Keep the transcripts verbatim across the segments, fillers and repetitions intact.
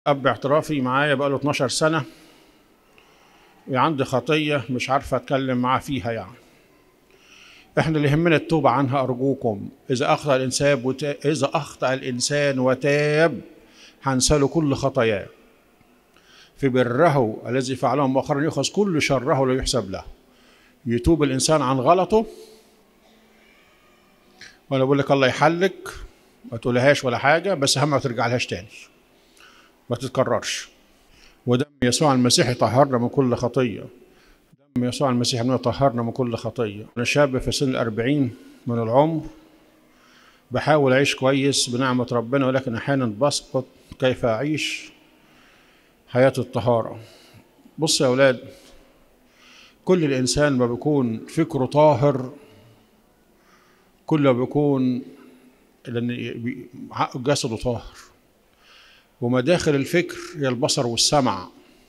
أب اعترافي معايا بقاله اتناشر سنة، وعندي خطية مش عارفة أتكلم معاه فيها. يعني إحنا اللي يهمنا التوبة عنها أرجوكم. إذا أخطأ الإنسان وتا... إذا أخطأ الإنسان وتاب هنسى له كل خطاياه. في بره الذي فعله مؤخرا يؤخذ كل شره لا يحسب له. يتوب الإنسان عن غلطه، وأنا بقول لك الله يحلك، ما تقولهاش ولا حاجة، بس أهم ما ترجع لهاش تاني، ما تتكررش. ودم يسوع المسيح يطهرنا من كل خطية. دم يسوع المسيح يطهرنا من كل خطية. أنا شاب في سن الأربعين من العمر، بحاول أعيش كويس بنعمة ربنا، ولكن أحيانا بسقط كيف أعيش حياة الطهارة. بص يا أولاد، كل الإنسان ما بيكون فكره طاهر، كل ما بيكون لأن جسده طاهر، ومداخل الفكر هي البصر والسمع.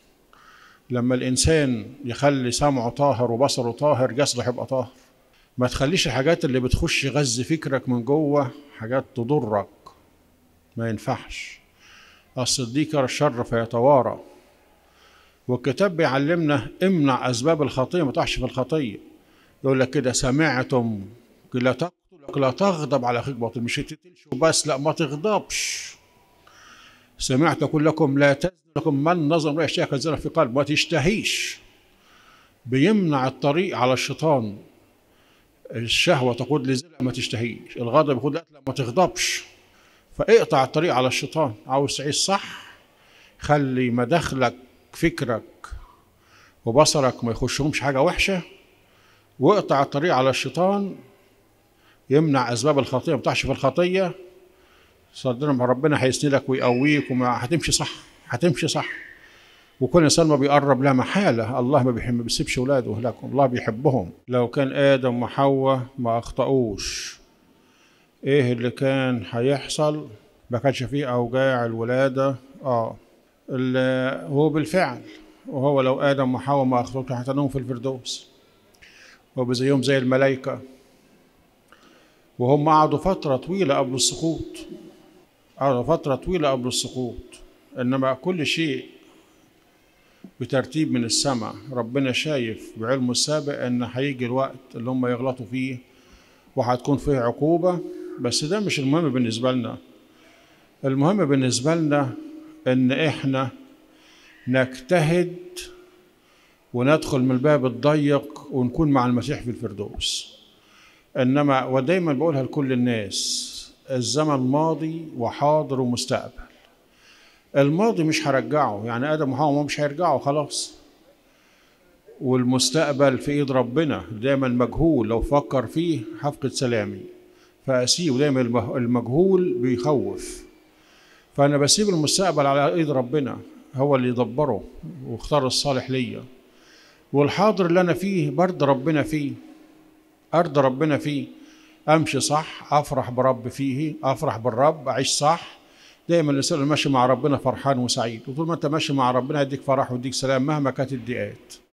لما الإنسان يخلي سمعه طاهر وبصره طاهر، جسده هيبقى طاهر. ما تخليش الحاجات اللي بتخش غز فكرك من جوه حاجات تضرك، ما ينفعش. الصديق يرى الشر فيتوارى. والكتاب بيعلمنا امنع أسباب الخطية، ما تقعش في الخطية. يقول لك كده: سمعتم لا تقتل، لا تغضب على أخيك باطل. مش تقتلش وبس، لا، ما تغضبش. سمعت أقول لكم لا تزنوا، لكم من نظر لا يشتهي الزنا في قلب، ما تشتهيش. بيمنع الطريق على الشيطان. الشهوة تقود لزنا، ما تشتهيش. الغضب يقود لا، ما تغضبش. فاقطع الطريق على الشيطان. عاوز تعيش صح، خلي مداخلك فكرك وبصرك ما يخشهمش حاجة وحشة، واقطع الطريق على الشيطان. يمنع أسباب الخطية، ما تقعش في الخطية. صدقني ربنا هيسندك ويقويك، وما هتمشي صح، هتمشي صح. وكل انسان ما بيقرب لا محاله. الله ما بيحب، ما بيسيبش اولاده لكم، الله بيحبهم. لو كان ادم وحواء ما اخطأوش، ايه اللي كان هيحصل؟ ما كانش فيه اوجاع الولاده. اه هو بالفعل، وهو لو ادم وحواء ما اخطأوش هتنوم في الفردوس وبزيهم زي الملائكه. وهم قعدوا فتره طويله قبل السقوط، قعدوا فتره طويله قبل السقوط. انما كل شيء بترتيب من السماء. ربنا شايف بعلمه السابق ان هيجي الوقت اللي هم يغلطوا فيه وهتكون فيه عقوبة. بس ده مش المهم بالنسبة لنا. المهم بالنسبة لنا ان احنا نجتهد وندخل من الباب الضيق ونكون مع المسيح في الفردوس. انما ودايما بقولها لكل الناس: الزمن ماضي وحاضر ومستقبل. الماضي مش هرجعه، يعني ادم وحواء مش هيرجعوا خلاص. والمستقبل في ايد ربنا، دايما مجهول، لو فكر فيه هفقد سلامي فاسيبه. دايما المجهول بيخوف، فانا بسيب المستقبل على ايد ربنا، هو اللي يدبره واختار الصالح ليا. والحاضر اللي انا فيه برضه ربنا فيه، ارض ربنا فيه. امشي صح، افرح برب فيه، افرح بالرب، اعيش صح. دايما الانسان اللي ماشي مع ربنا فرحان وسعيد. وطول ما انت ماشي مع ربنا يديك فرح ويديك سلام مهما كانت الضيقات.